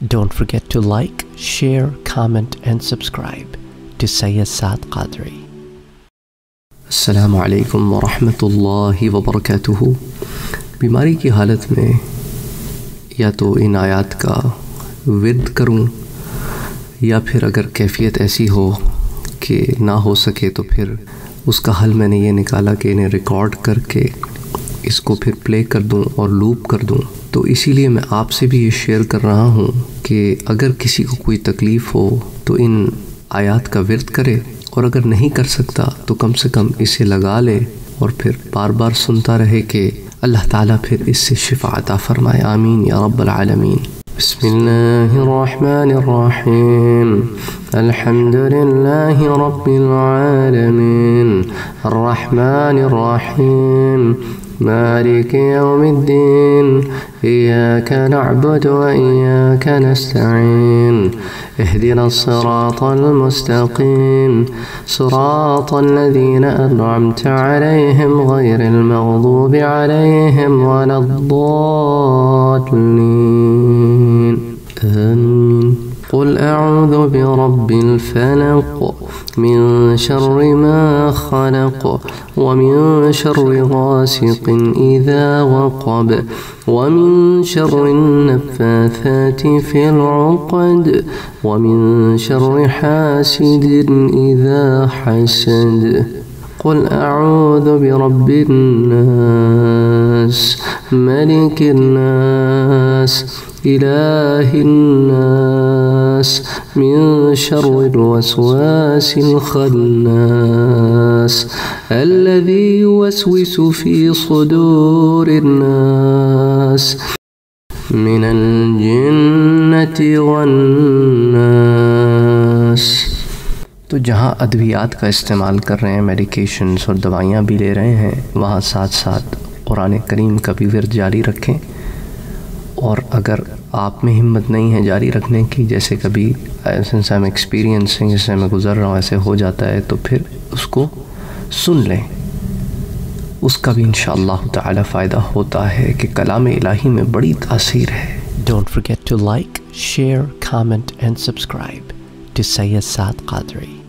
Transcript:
Don't forget to like, share, comment and subscribe to Syed Saad Qadri. السلام علیکم ورحمۃ اللہ وبرکاتہ۔ بیماری کی حالت میں یا تو ان آیات کا ورد کروں یا پھر اگر کیفیت ایسی ہو کہ نہ ہو سکے تو پھر اس کا حل میں نے یہ نکالا کہ انہیں ریکارڈ کر کے اس کو پھر پلے کر دوں اور لوپ کر دوں۔ تو اسی لیے میں آپ سے بھی یہ شیئر کر رہا ہوں کہ اگر کسی کو کوئی تکلیف ہو تو ان آیات کا ورد کرے، اور اگر نہیں کر سکتا تو کم سے کم اسے لگا لے اور پھر بار بار سنتا رہے کہ اللہ تعالیٰ پھر اس سے شفا عطا فرمائے۔ آمین یا رب العالمین۔ بسم اللہ الرحمن الرحیم، الحمد للہ رب العالمین، الرحمن الرحیم، مالک یوم الدین، ایاک نعبد و ایاک نستعین، اهدنا الصراط المستقيم صراط الذين أنعمت عليهم غير المغضوب عليهم ولا الضالين آمين۔ قل أعوذ برب الفلق من شر ما خلق ومن شر غاسق إذا وقب ومن شر النفاثات في العقد ومن شر حاسد إذا حسد۔ قل أعوذ برب الناس ملك الناس إله الناس من شر الوسواس الخناس الذي يوسوس في صدور الناس من الجنة والناس۔ تو جہاں ادویات کا استعمال کر رہے ہیں، میڈیکیشنز اور دوائیاں بھی لے رہے ہیں، وہاں ساتھ ساتھ قرآن کریم کا بھی ورد جاری رکھیں۔ اور اگر آپ میں ہمت نہیں ہے جاری رکھنے کی، جیسے کبھی سنس آئی ایم ایکسپیرینسنگ، جیسے میں گزر رہا ہوں ایسے ہو جاتا ہے، تو پھر اس کو سن لیں، اس کا بھی انشاءاللہ تعالی فائدہ ہوتا ہے کہ کلام الہی میں بڑی تاثیر ہے۔ Don't forget to like, share, comment and subscribe to Syed Saad Qadri.